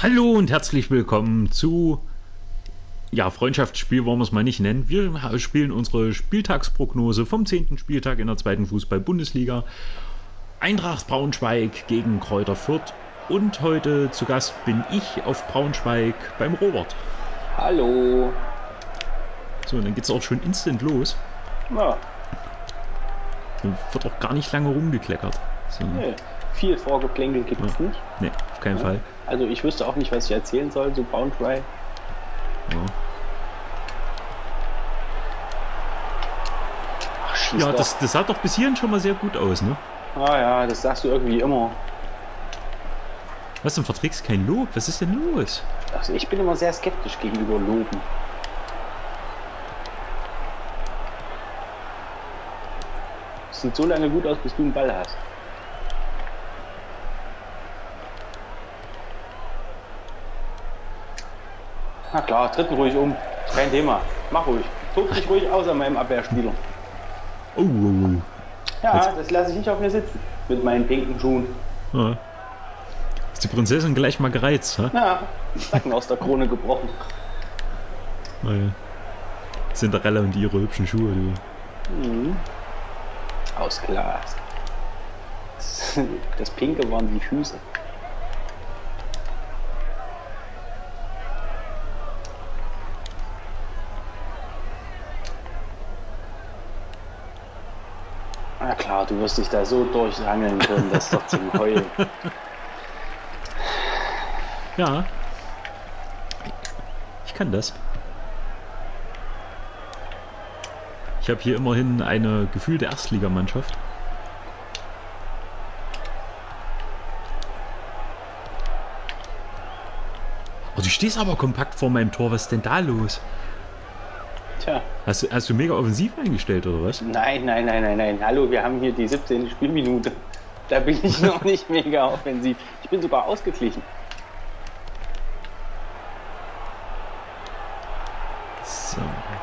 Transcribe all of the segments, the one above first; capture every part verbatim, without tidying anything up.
Hallo und herzlich willkommen zu, ja, Freundschaftsspiel wollen wir es mal nicht nennen. Wir spielen unsere Spieltagsprognose vom zehnten Spieltag in der zweiten Fußball-Bundesliga. Eintracht Braunschweig gegen Kräuter Fürth. Und heute zu Gast bin ich auf Braunschweig beim Robert. Hallo. So, und dann geht's auch schon instant los. Ja. Dann wird auch gar nicht lange rumgekleckert. So. Nee, viel Vorgeplänkel gibt es ja. nicht. Nee, auf keinen ja. Fall. Also ich wüsste auch nicht, was ich erzählen soll, so Braunschweig. Ja, Ach, schieß ja doch. das, das sah doch bis hierhin schon mal sehr gut aus, ne? Ah ja, das sagst du irgendwie immer. Was, du verträgst kein Lob? Was ist denn los? Also ich bin immer sehr skeptisch gegenüber Loben. Es sieht so lange gut aus, bis du einen Ball hast. Na klar, treten ruhig um. Kein Thema. Mach ruhig. Tob dich ruhig aus an meinem Abwehrspieler. Oh, oh, oh. Ja, Jetzt. das lasse ich nicht auf mir sitzen. Mit meinen pinken Schuhen. Ja. Ist die Prinzessin gleich mal gereizt, ha? Ja, Zacken aus der Krone gebrochen. Naja. Cinderella und ihre hübschen Schuhe, du. Mhm. Aus Glas. Das Pinke waren die Füße. Na klar, du wirst dich da so durchhangeln können, das ist doch zum Heulen. Ja. Ich kann das. Ich habe hier immerhin eine gefühlte Erstligamannschaft. Oh, du stehst aber kompakt vor meinem Tor. Was ist denn da los? Tja. Hast du, hast du mega offensiv eingestellt, oder was? Nein, nein, nein, nein, nein. Hallo, wir haben hier die siebzehnte Spielminute. Da bin ich noch nicht mega offensiv. Ich bin sogar ausgeglichen. So.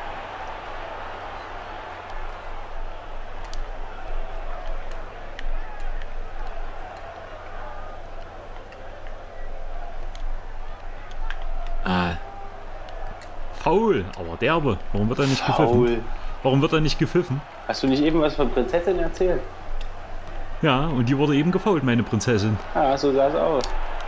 Ah. Faul, aber derbe. Warum wird er nicht Faul. gepfiffen? Warum wird er nicht gepfiffen? Hast du nicht eben was von Prinzessin erzählt? Ja, und die wurde eben gefault, meine Prinzessin. Ah, so sah es aus.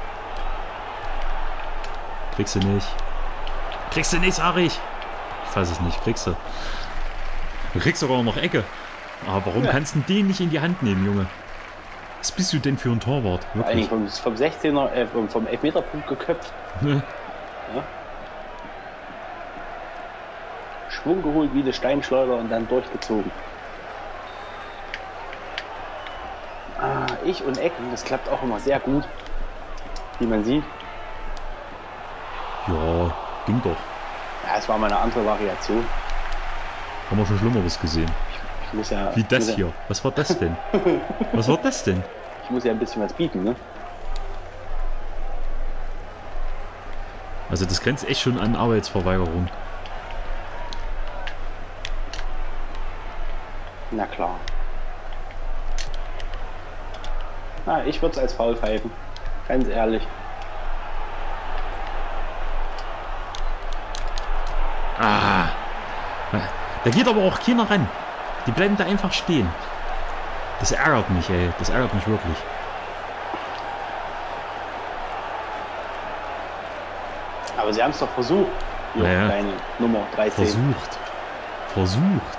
Kriegst du nicht. Kriegst du nicht, sag ich. Ich fass es nicht, kriegst du. Du kriegst sogar noch Ecke. Aber warum Ja. kannst du den nicht in die Hand nehmen, Junge? Was bist du denn für ein Torwart? Vor allen Dingen vom, vom sechzehner, äh, vom, vom Elfmeterpunkt geköpft. Ne? Ja. Schwung geholt wie eine Steinschleuder und dann durchgezogen. Ah, ich und Ecken, das klappt auch immer sehr gut. Wie man sieht. Ja, ging doch. Ja, es war mal eine andere Variation. Haben wir schon Schlimmeres gesehen. Ich muss ja, Wie das muss hier. Was war das denn? Was war das denn? Ja, ich muss ja ein bisschen was bieten, ne? Also das grenzt echt schon an Arbeitsverweigerung. Na klar. Ah, ich würde es als Foul pfeifen. Ganz ehrlich. Ah. Da geht aber auch keiner ran. Die bleiben da einfach stehen. Das ärgert mich, ey. Das ärgert mich wirklich. Aber sie haben es doch versucht. Jo, Naja. deine Nummer dreizehn. Versucht. Versucht.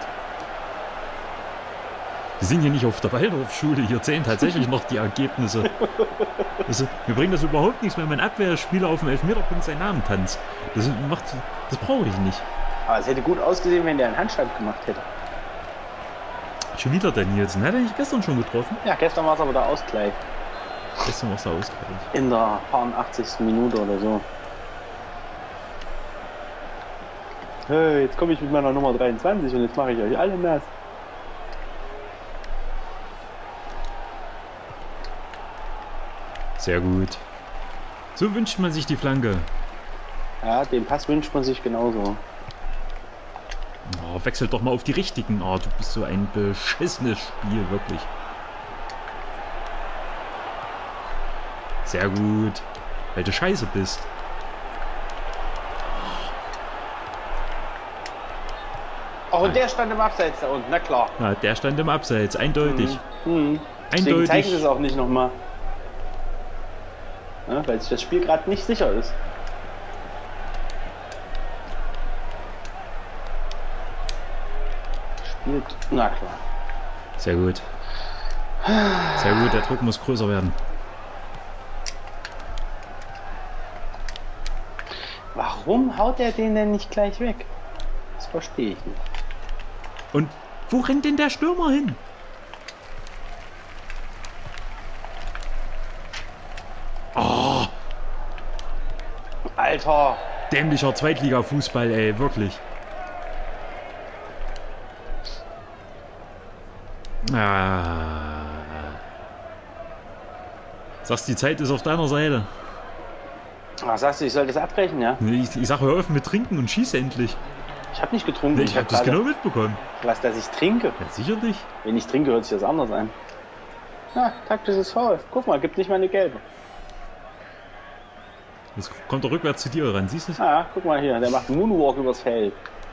Wir sind hier nicht auf der Waldorfschule. Hier zählen tatsächlich noch die Ergebnisse. Also, mir bringt das überhaupt nichts, wenn mein Abwehrspieler auf dem Elfmeterpunkt seinen Namen tanzt. Das macht, das brauche ich nicht. Aber es hätte gut ausgesehen, wenn der einen Handstand gemacht hätte. Schon wieder der Nielsen. Hat er nicht gestern schon getroffen? Ja, gestern war es aber der Ausgleich. Gestern war es der Ausgleich. In der achtzigsten Minute oder so. Hey, jetzt komme ich mit meiner Nummer dreiundzwanzig und jetzt mache ich euch alle nass. Sehr gut. So wünscht man sich die Flanke. Ja, den Pass wünscht man sich genauso. Oh, wechselt doch mal auf die richtigen. Oh, du bist so ein beschissenes Spiel, wirklich. Sehr gut. weil du scheiße bist. Oh, und der stand im Abseits da unten, na klar. Ja, der stand im Abseits, eindeutig. Mhm. Mhm. Deswegen Eindeutig. zeigen sie es auch nicht nochmal. Ja, weil sich das Spiel gerade nicht sicher ist. Spielt, na klar. Sehr gut. Sehr gut, der Druck muss größer werden. Warum haut er den denn nicht gleich weg? Das verstehe ich nicht. Und wo rennt denn der Stürmer hin? Oh, Alter! dämlicher Zweitliga-Fußball, ey, wirklich. Ah. Sagst, die Zeit ist auf deiner Seite. Was sagst du, ich soll das abbrechen, ja? Ich, ich sag, hör auf mit Trinken und schieß endlich. Ich habe nicht getrunken. Nee, ich hab das gerade genau mitbekommen. was, dass ich trinke. Ja, sicherlich. Wenn ich trinke, hört sich das anders an. Na, taktisches Foul. Guck mal, gibt nicht mal eine gelbe. Jetzt kommt er rückwärts zu dir ran, siehst du es? Ah, guck mal hier, der macht einen Moonwalk übers Feld.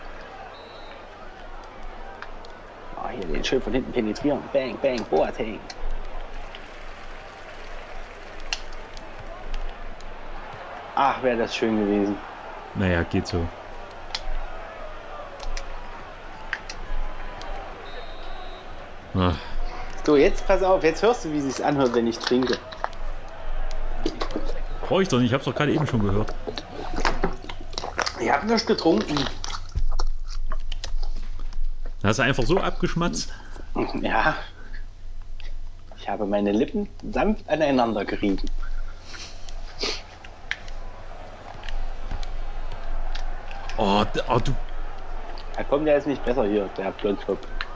Ah, hier den schön von hinten penetrieren. Bang, bang, Boateng. Ach, wäre das schön gewesen. Naja, geht so. Ach, So, jetzt pass auf, jetzt hörst du, wie es sich anhört, wenn ich trinke. brauch ich doch nicht, ich hab's doch gerade eben schon gehört. Ich habe nichts getrunken. Hast du einfach so abgeschmatzt? Ja. Ich habe meine Lippen sanft aneinander gerieben. Oh, d- oh du. Da kommt der jetzt nicht besser hier, der Blondschopf.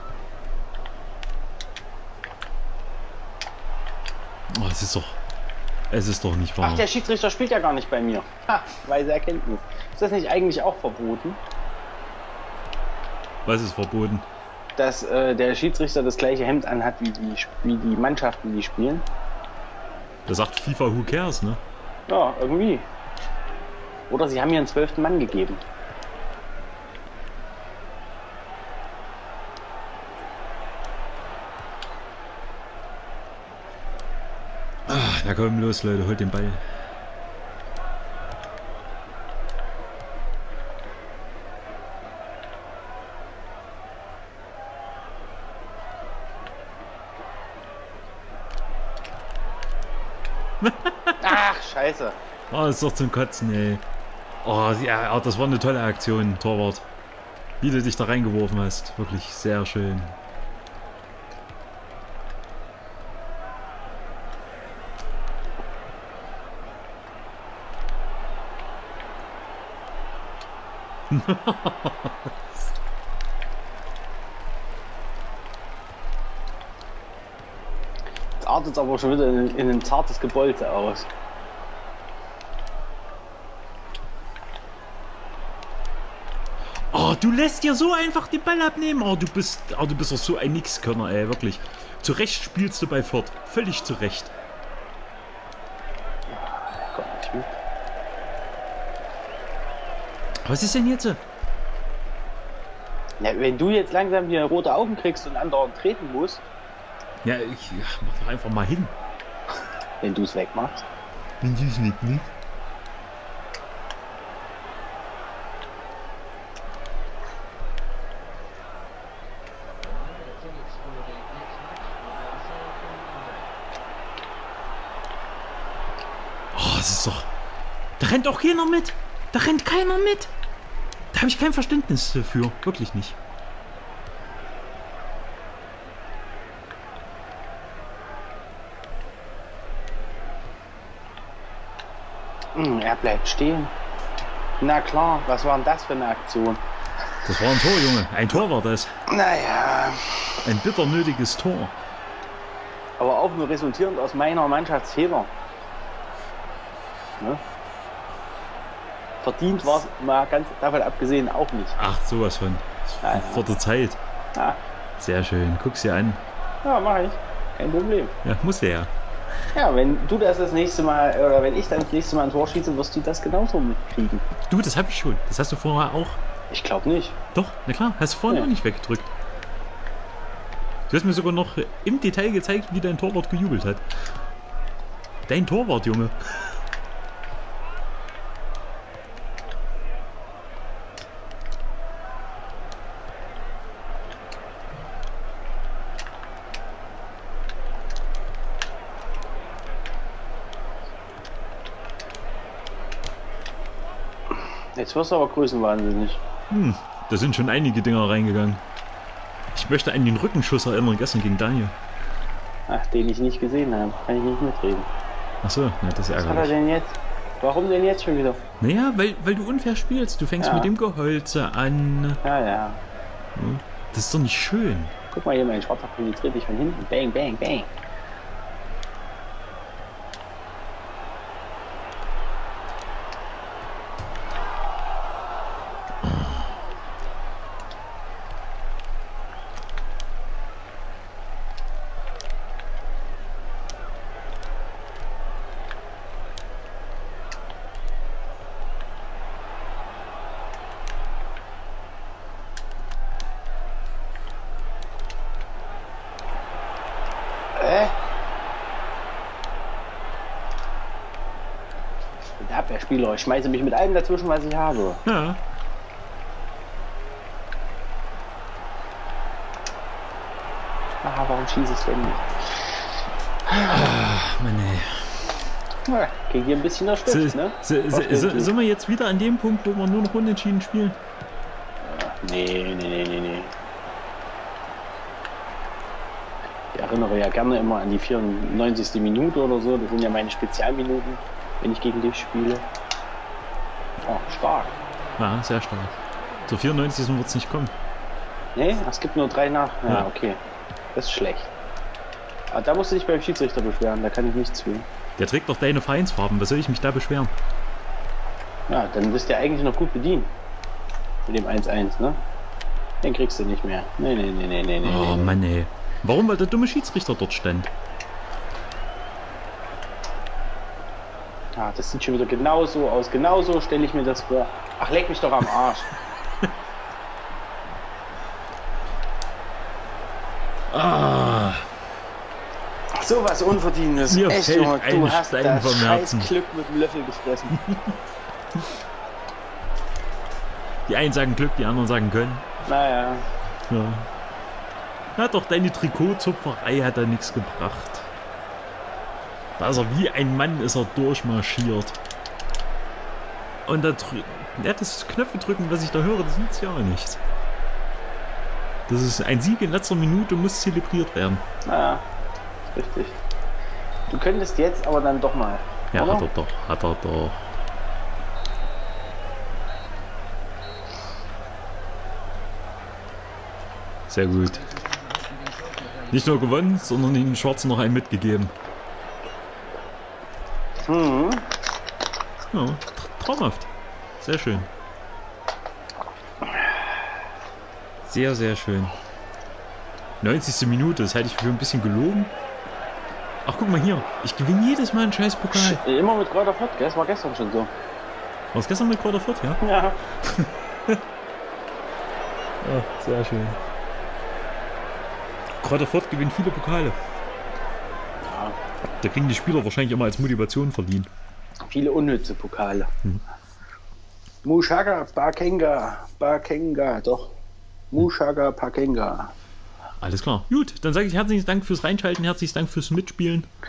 Oh, es ist doch. Es ist doch nicht wahr. Ach, der Schiedsrichter spielt ja gar nicht bei mir. Ha, weise Erkenntnis. Ist das nicht eigentlich auch verboten, Was ist verboten? dass äh, der Schiedsrichter das gleiche Hemd anhat wie die, wie die Mannschaften, die spielen? Da sagt FIFA, who cares, ne? Ja, irgendwie. Oder sie haben mir einen zwölften Mann gegeben. Ah, na komm, los, Leute, holt den Ball. Ach, scheiße. Oh, das ist doch zum Kotzen, ey. Oh, ja, das war eine tolle Aktion, Torwart. Wie du dich da reingeworfen hast. Wirklich sehr schön. Jetzt artet es aber schon wieder in, in ein zartes Gebolze aus. Oh, du lässt dir so einfach den Ball abnehmen. Oh, du bist, oh, du bist doch so ein Nixkönner, ey, wirklich. Zu Recht spielst du bei Fürth. Völlig zu Recht. Gott, nicht mit. Was ist denn jetzt? Ja, wenn du jetzt langsam hier rote Augen kriegst und andauernd treten musst, Ja, ich ja, mach doch einfach mal hin. wenn du es wegmachst. Wenn du es nicht, ne? Oh, das ist doch... Da rennt auch keiner mit. Da rennt keiner mit. Da habe ich kein Verständnis dafür. Wirklich nicht. Hm, er bleibt stehen. Na klar, was war denn das für eine Aktion? Das war ein Tor, Junge. Ein Tor war das. Naja, Ein bitter nötiges Tor. aber auch nur resultierend aus meiner Mannschaftsfehler. Ne? Verdient war es mal ganz davon abgesehen auch nicht. Ach, sowas von. Ja, ja. Vor der Zeit. Ja, Sehr schön. Guck's dir an. ja mach ich. Kein Problem. Ja, muss der ja. Ja, wenn du das das nächste Mal, oder wenn ich dann das nächste Mal ein Tor schieße, wirst du das genauso mitkriegen. Du, das habe ich schon. Das hast du vorher auch. Ich glaube nicht. Doch, na klar, hast du vorhin Ja. auch nicht weggedrückt. Du hast mir sogar noch im Detail gezeigt, wie dein Torwart gejubelt hat. Dein Torwart, Junge. Jetzt wirst du aber größenwahnsinnig. Hm, da sind schon einige Dinger reingegangen. Ich möchte an den Rückenschuss erinnern, gestern gegen Daniel. Ach, den ich nicht gesehen habe. Kann ich nicht mitreden. Achso, ja, das ist Was hat er ärgerlich. denn jetzt? Warum denn jetzt schon wieder? Naja, weil, weil du unfair spielst. Du fängst Ja. mit dem Geholze an. Ja, ja. Hm, das ist doch nicht schön. Guck mal hier, mein Schwarzer penetriert dich von hinten. Bang, bang, bang. Äh? Ich bin der Abwehrspieler. Ich schmeiße mich mit allem dazwischen, was ich habe. Ja. Ah, warum schieße ich denn nicht? Ach, Mann, ey. Ja, krieg hier ein bisschen der So, Stift, ne? so, so, so, sind wir jetzt wieder an dem Punkt, wo wir nur noch unentschieden spielen? Nee, nee, nee, nee, nee. Ich erinnere ja gerne immer an die vierundneunzigste Minute oder so. Das sind ja meine Spezialminuten, wenn ich gegen dich spiele. Oh, stark. Ja, sehr stark. Zur vierundneunzigsten wird es nicht kommen. Nee, es gibt nur drei nach. Ja, Ja. okay. Das ist schlecht. Aber da musst du dich beim Schiedsrichter beschweren, da kann ich nichts für. Der trägt doch deine Vereinsfarben. Was soll ich mich da beschweren? Ja, dann bist du ja eigentlich noch gut bedient. Mit dem eins eins, ne? Den kriegst du nicht mehr. Nee, nee, nee, nee, nee, nee. Oh nee. Mann, ey. Warum? Weil der dumme Schiedsrichter dort stand. Ah, das sieht schon wieder genauso aus. Genauso stelle ich mir das vor. Ach, leck mich doch am Arsch. Ah, So was Unverdientes. Mir Echt, fällt Junge, ein du hast Stein das vom scheiß Herzen. Glück mit dem Löffel gefressen. die einen sagen Glück, die anderen sagen können. Naja. Ja. Na doch, deine Trikotzupferei hat da nichts gebracht. Da ist er wie ein Mann, ist er durchmarschiert. Und da drü- ja, das Knöpfe drücken, was ich da höre, das nützt ja auch nichts. Das ist ein Sieg in letzter Minute, muss zelebriert werden. Naja. Ist richtig. Du könntest jetzt aber dann doch mal. Ja, oder? hat er doch, hat er doch. Sehr gut. Nicht nur gewonnen, sondern den Schwarzen noch einen mitgegeben. Mhm. Ja, tra- traumhaft. Sehr schön. Sehr, sehr schön. neunzigste Minute, das halte ich für ein bisschen gelogen. Ach, guck mal hier. Ich gewinne jedes Mal einen scheiß Pokal. Immer mit Kräuter Fürth, gell? Das war gestern schon so. War es gestern mit Kräuter Fürth, ja? Ja. Ja, sehr schön. Kräuter Fürth gewinnt viele Pokale. Ja. Da kriegen die Spieler wahrscheinlich immer als Motivation verliehen. Viele unnütze Pokale. Mhm. Mushaga Bakenga. Bakenga, doch. Mushaga Bakenga. Alles klar. Gut, dann sage ich herzlichen Dank fürs Reinschalten, herzlichen Dank fürs Mitspielen.